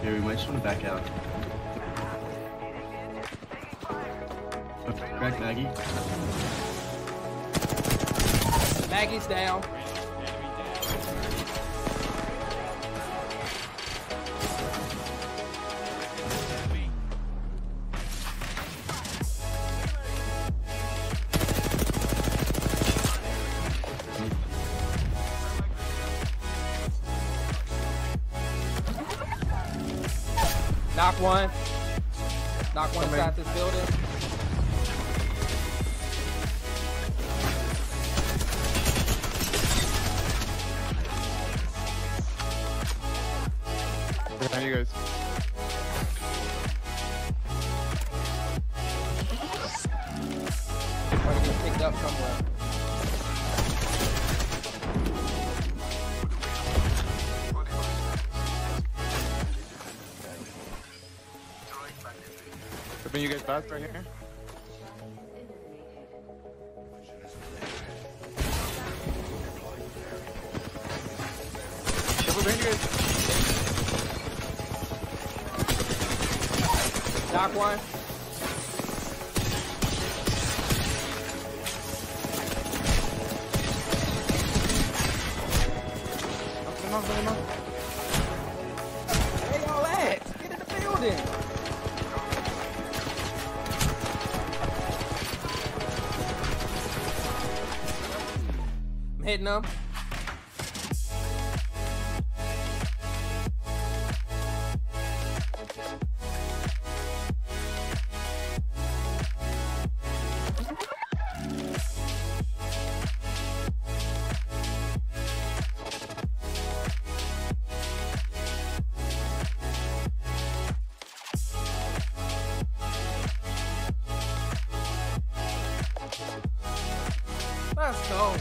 Yeah, we might just want to back out. Crack Maggie. Maggie's down. Knock one. Knock one inside this building. How you guys? Might get picked up somewhere. Can you guys back right here? Double behind you guys. Knock one. Come on. Where y'all at? Get in the building. I'm hitting them. Let's go.